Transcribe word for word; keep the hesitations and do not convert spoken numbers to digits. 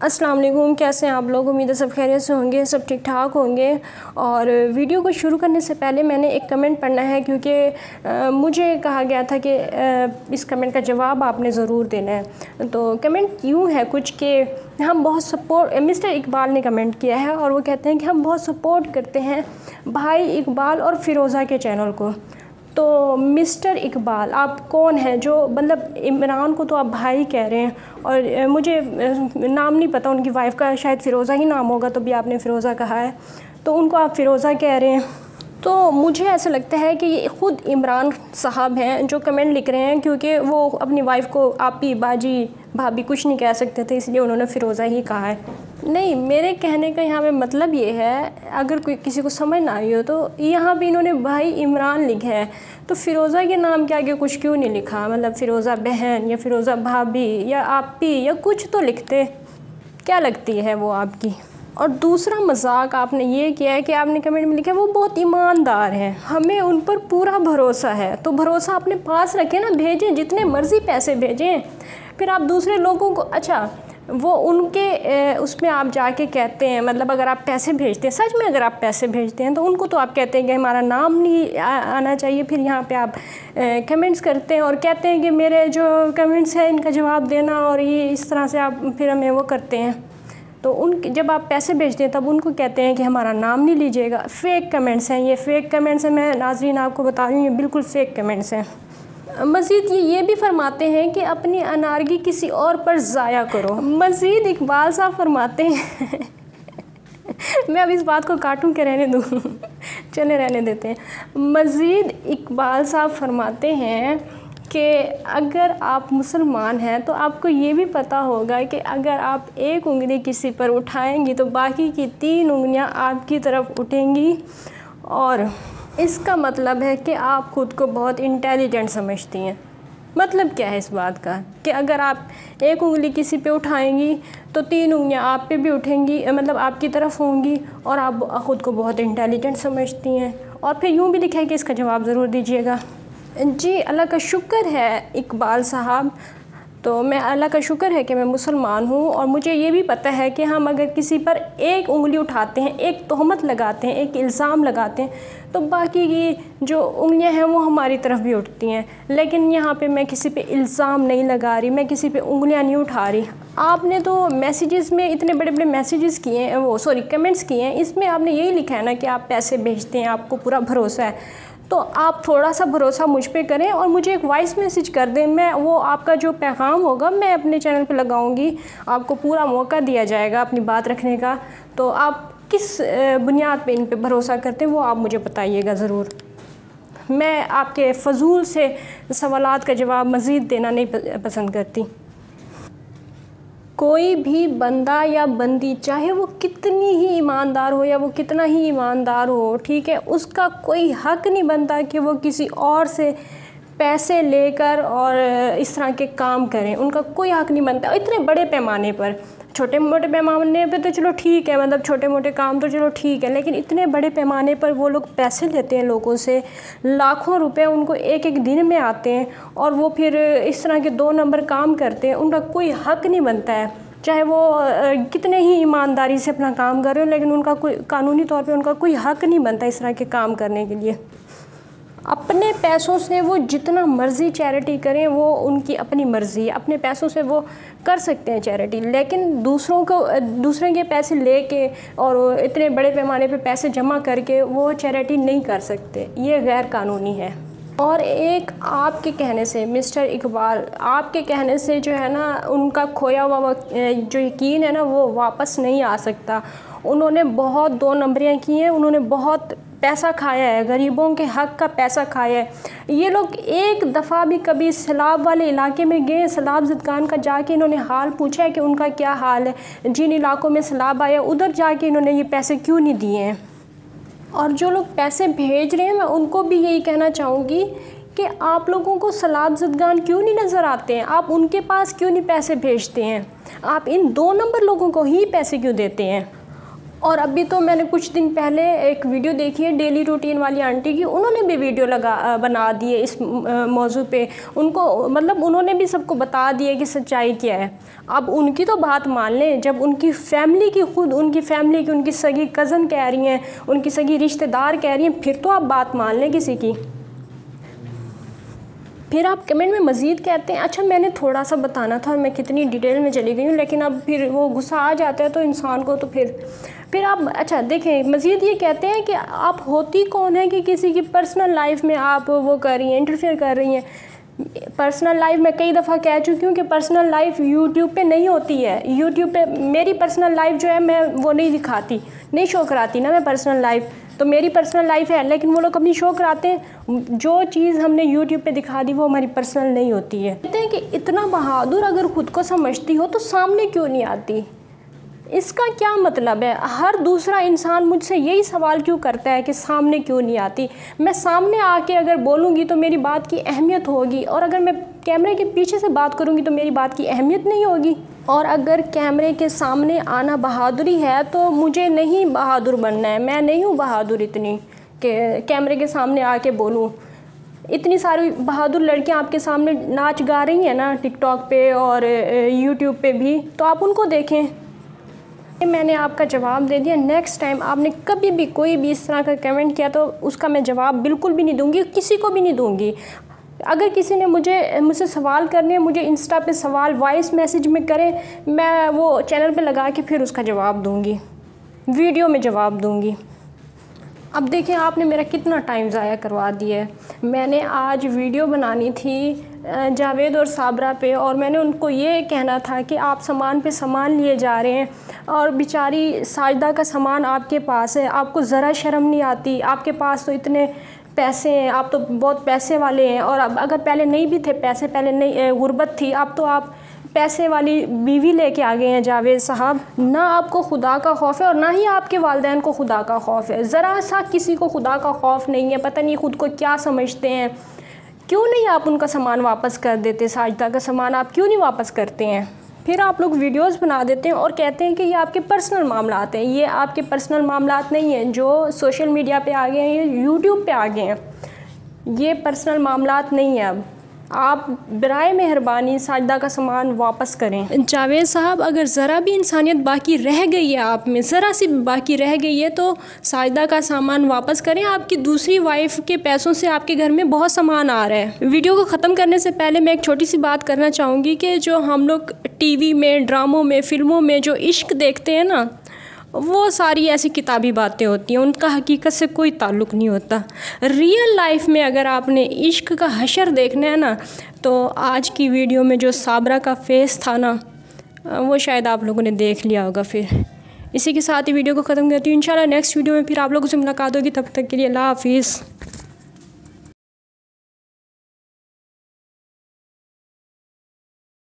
अस्सलाम वालेकुम, कैसे हैं आप लोग। उम्मीद है सब खैरियत से होंगे, सब ठीक ठाक होंगे। और वीडियो को शुरू करने से पहले मैंने एक कमेंट पढ़ना है, क्योंकि मुझे कहा गया था कि आ, इस कमेंट का जवाब आपने ज़रूर देना है। तो कमेंट यूँ है कुछ कि हम बहुत सपोर्ट, मिस्टर इकबाल ने कमेंट किया है और वो कहते हैं कि हम बहुत सपोर्ट करते हैं भाई इकबाल और फ़िरोज़ा के चैनल को। तो मिस्टर इकबाल, आप कौन हैं जो, मतलब इमरान को तो आप भाई कह रहे हैं और मुझे नाम नहीं पता उनकी वाइफ का, शायद फ़िरोज़ा ही नाम होगा, तो भी आपने फ़िरोज़ा कहा है, तो उनको आप फ़िरोज़ा कह रहे हैं। तो मुझे ऐसा लगता है कि ये ख़ुद इमरान साहब हैं जो कमेंट लिख रहे हैं, क्योंकि वो अपनी वाइफ को आपी, बाजी, भाभी कुछ नहीं कह सकते थे, इसलिए उन्होंने फ़िरोज़ा ही कहा है। नहीं, मेरे कहने का यहाँ पे मतलब ये है, अगर कोई किसी को समझ ना आई हो तो यहाँ पे इन्होंने भाई इमरान लिखा है, तो फ़िरोज़ा के नाम के आगे कुछ क्यों नहीं लिखा, मतलब फ़िरोज़ा बहन या फ़िरोज़ा भाभी या आपी या कुछ तो लिखते। क्या लगती है वो आपकी। और दूसरा मजाक आपने ये किया है कि आपने कमेंट में लिखा है वो बहुत ईमानदार हैं, हमें उन पर पूरा भरोसा है। तो भरोसा अपने पास रखें ना, भेजें जितने मर्ज़ी पैसे भेजें। फिर आप दूसरे लोगों को, अच्छा वो उनके उसमें आप जाके कहते हैं, मतलब अगर आप पैसे भेजते हैं, सच में अगर आप पैसे भेजते हैं तो उनको तो आप कहते हैं कि हमारा नाम नहीं आ, आना चाहिए। फिर यहाँ पे आप कमेंट्स करते हैं और कहते हैं कि मेरे जो कमेंट्स हैं इनका जवाब देना, और ये इस तरह से आप फिर हमें वो करते हैं। तो उन जब आप पैसे भेजते हैं तब उनको कहते हैं कि हमारा नाम नहीं लीजिएगा। फ़ेक कमेंट्स हैं ये, फ़ेक कमेंट्स हैं, मैं नाज़रीन आपको बता रही हूँ, ये बिल्कुल फ़ेक कमेंट्स हैं। मज़ीद ये ये भी फरमाते हैं कि अपनी अनारगी किसी और पर ज़ाया करो। मज़ीद इकबाल साहब फरमाते हैं मैं अब इस बात को काटूं के रहने दूँ चले रहने देते हैं। मज़ीद इकबाल साहब फरमाते हैं कि अगर आप मुसलमान हैं तो आपको ये भी पता होगा कि अगर आप एक उंगली किसी पर उठाएंगी तो बाकी की तीन उंगलियां आपकी तरफ उठेंगी, और इसका मतलब है कि आप ख़ुद को बहुत इंटेलिजेंट समझती हैं। मतलब क्या है इस बात का कि अगर आप एक उंगली किसी पे उठाएंगी तो तीन उंगलियां आप पे भी उठेंगी, मतलब आपकी तरफ होंगी, और आप ख़ुद को बहुत इंटेलिजेंट समझती हैं। और फिर यूँ भी लिखा है कि इसका जवाब ज़रूर दीजिएगा। जी, अल्लाह का शुक्र है इकबाल साहब, तो मैं अल्लाह का शुक्र है कि मैं मुसलमान हूँ, और मुझे ये भी पता है कि हम अगर किसी पर एक उंगली उठाते हैं, एक तोहमत लगाते हैं, एक इल्ज़ाम लगाते हैं, तो बाकी की जो उंगलियां हैं वो हमारी तरफ भी उठती हैं। लेकिन यहाँ पे मैं किसी पे इल्ज़ाम नहीं लगा रही, मैं किसी पे उंगलियां नहीं उठा रही। आपने तो मैसेजेस में इतने बड़े बड़े मैसेजेस किए हैं, वो सॉरी कमेंट्स किए हैं, इसमें आपने यही लिखा है ना कि आप पैसे भेजते हैं, आपको पूरा भरोसा है। तो आप थोड़ा सा भरोसा मुझ पे करें और मुझे एक वॉइस मैसेज कर दें, मैं वो आपका जो पैगाम होगा मैं अपने चैनल पे लगाऊंगी, आपको पूरा मौका दिया जाएगा अपनी बात रखने का। तो आप किस बुनियाद पे इन पे भरोसा करते हैं वो आप मुझे बताइएगा ज़रूर। मैं आपके फ़जूल से सवालात का जवाब मज़ीद देना नहीं पसंद करती। कोई भी बंदा या बंदी, चाहे वो कितनी ही ईमानदार हो या वो कितना ही ईमानदार हो, ठीक है, उसका कोई हक़ नहीं बनता कि वो किसी और से पैसे लेकर और इस तरह के काम करें। उनका कोई हक़ नहीं बनता इतने बड़े पैमाने पर। छोटे मोटे पैमाने पे तो चलो ठीक है, मतलब छोटे मोटे काम तो चलो ठीक है, लेकिन इतने बड़े पैमाने पर वो लोग पैसे लेते हैं लोगों से, लाखों रुपए उनको एक एक दिन में आते हैं, और वो फिर इस तरह के दो नंबर काम करते हैं। उनका कोई हक़ नहीं बनता है, चाहे वो कितने ही ईमानदारी से अपना काम कर रहे हो, लेकिन उनका कोई कानूनी तौर पे उनका कोई हक़ नहीं बनता इस तरह के काम करने के लिए। अपने पैसों से वो जितना मर्ज़ी चैरिटी करें, वो उनकी अपनी मर्ज़ी है, अपने पैसों से वो कर सकते हैं चैरिटी, लेकिन दूसरों को दूसरे के पैसे लेके और इतने बड़े पैमाने पे पैसे जमा करके वो चैरिटी नहीं कर सकते, ये गैर कानूनी है। और एक आपके कहने से मिस्टर इकबाल, आपके कहने से जो है ना, उनका खोया हुआ जो यकीन है ना वो वापस नहीं आ सकता। उन्होंने बहुत दो नंबरियाँ की हैं, उन्होंने बहुत पैसा खाया है, गरीबों के हक़ का पैसा खाया है। ये लोग एक दफ़ा भी कभी सैलाब वाले इलाके में गए, सैलाब ज़दगान का जाके इन्होंने हाल पूछा है कि उनका क्या हाल है, जिन इलाकों में सैलाब आया उधर जाके इन्होंने ये पैसे क्यों नहीं दिए हैं। और जो लोग पैसे भेज रहे हैं, मैं उनको भी यही कहना चाहूँगी कि आप लोगों को सैलाब ज़दगान क्यों नहीं नज़र आते हैं, आप उनके पास क्यों नहीं पैसे भेजते हैं, आप इन दो नंबर लोगों को ही पैसे क्यों देते हैं। और अभी तो मैंने कुछ दिन पहले एक वीडियो देखी है डेली रूटीन वाली आंटी की, उन्होंने भी वीडियो लगा बना दी है इस मौजू पे। उनको मतलब उन्होंने भी सबको बता दिया कि सच्चाई क्या है। अब उनकी तो बात मान लें, जब उनकी फैमिली की खुद उनकी फैमिली की उनकी सगी कज़न कह रही हैं, उनकी सगी रिश्तेदार कह रही हैं, फिर तो आप बात मान लें किसी की। फिर आप कमेंट में मज़ीद कहते हैं। अच्छा, मैंने थोड़ा सा बताना था और मैं कितनी डिटेल में चली गई हूँ, लेकिन अब फिर वो गुस्सा आ जाता है तो इंसान को, तो फिर फिर आप अच्छा देखें, मज़ीद ये कहते हैं कि आप होती कौन है कि किसी की पर्सनल लाइफ में आप वो कर रही हैं, इंटरफेयर कर रही हैं। पर्सनल लाइफ में कई दफ़ा कह चुकी हूँ कि पर्सनल लाइफ यूट्यूब पे नहीं होती है। यूट्यूब पे मेरी पर्सनल लाइफ जो है मैं वो नहीं दिखाती, नहीं शो कराती ना मैं पर्सनल लाइफ, तो मेरी पर्सनल लाइफ है, लेकिन वो लोग अपनी शो कराते हैं। जो चीज़ हमने यूट्यूब पे दिखा दी वो हमारी पर्सनल नहीं होती है। कहते हैं कि इतना बहादुर अगर ख़ुद को समझती हो तो सामने क्यों नहीं आती, इसका क्या मतलब है? हर दूसरा इंसान मुझसे यही सवाल क्यों करता है कि सामने क्यों नहीं आती। मैं सामने आके अगर बोलूँगी तो मेरी बात की अहमियत होगी, और अगर मैं कैमरे के पीछे से बात करूँगी तो मेरी बात की अहमियत नहीं होगी। और अगर कैमरे के सामने आना बहादुरी है तो मुझे नहीं बहादुर बनना है। मैं नहीं हूँ बहादुर इतनी कि कैमरे के सामने आके बोलूँ। इतनी सारी बहादुर लड़कियाँ आपके सामने नाच गा रही हैं ना टिकटॉक पे और यूट्यूब पे भी, तो आप उनको देखें। मैंने आपका जवाब दे दिया। नेक्स्ट टाइम आपने कभी भी कोई भी इस तरह का कमेंट किया तो उसका मैं जवाब बिल्कुल भी नहीं दूंगी, किसी को भी नहीं दूंगी। अगर किसी ने मुझे मुझसे सवाल करने, मुझे इंस्टा पे सवाल वॉइस मैसेज में करें, मैं वो चैनल पे लगा के फिर उसका जवाब दूंगी, वीडियो में जवाब दूंगी। अब देखें आपने मेरा कितना टाइम ज़ाया करवा दिया है। मैंने आज वीडियो बनानी थी जावेद और साबरा पे, और मैंने उनको ये कहना था कि आप सामान पे सामान लिए जा रहे हैं और बेचारी साजिदा का सामान आपके पास है, आपको ज़रा शर्म नहीं आती। आपके पास तो इतने पैसे हैं, आप तो बहुत पैसे वाले हैं, और अब अगर पहले नहीं भी थे पैसे, पहले नहीं गुर्बत थी, अब तो आप पैसे वाली बीवी लेके आ गए हैं जावेद साहब। ना आपको खुदा का खौफ है और ना ही आपके वालिदैन को खुदा का खौफ है। ज़रा सा किसी को खुदा का खौफ नहीं है। पता नहीं ख़ुद को क्या समझते हैं। क्यों नहीं आप उनका सामान वापस कर देते? साजिदा का सामान आप क्यों नहीं वापस करते हैं? फिर आप लोग वीडियोस बना देते हैं और कहते हैं कि ये आपके पर्सनल मामलात हैं। ये आपके पर्सनल मामलात नहीं हैं जो सोशल मीडिया पे आ गए हैं, ये यूट्यूब पे आ गए हैं। ये पर्सनल मामलात नहीं है। अब आप बराए मेहरबानी साजिदा का सामान वापस करें। जावेद साहब, अगर ज़रा भी इंसानियत बाकी रह गई है आप में, ज़रा सी बाकी रह गई है तो साजिदा का सामान वापस करें। आपकी दूसरी वाइफ के पैसों से आपके घर में बहुत सामान आ रहा है। वीडियो को ख़त्म करने से पहले मैं एक छोटी सी बात करना चाहूँगी कि जो हम लोग टीवी में, ड्रामों में, फ़िल्मों में जो इश्क देखते हैं ना, वो सारी ऐसी किताबी बातें होती हैं, उनका हकीकत से कोई ताल्लुक़ नहीं होता। रियल लाइफ में अगर आपने इश्क का हशर देखना है ना, तो आज की वीडियो में जो साबरा का फेस था ना, वो शायद आप लोगों ने देख लिया होगा। फिर इसी के साथ ही वीडियो को ख़त्म करती हूँ। इंशाल्लाह नेक्स्ट वीडियो में फिर आप लोगों से मुलाकात होगी। तब तक के लिए अल्लाह हाफिज़।